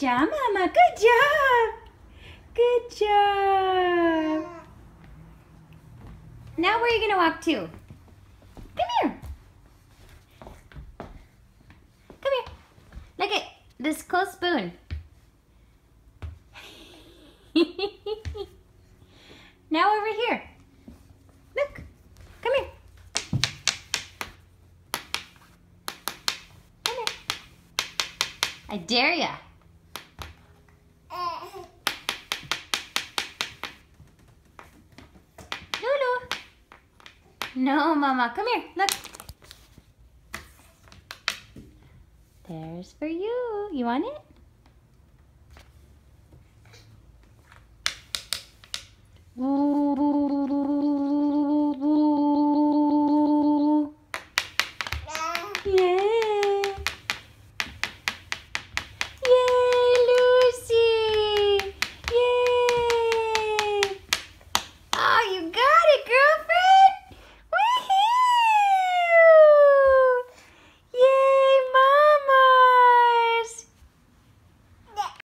job, Mama. Good job. Good job. Now where are you going to walk to? Come here. Come here. Look at this cool spoon. Now over here. Look. Come here. Come here. I dare ya. Lulu. No, Mama. Come here. Look. There's for you. You want it? Ooh.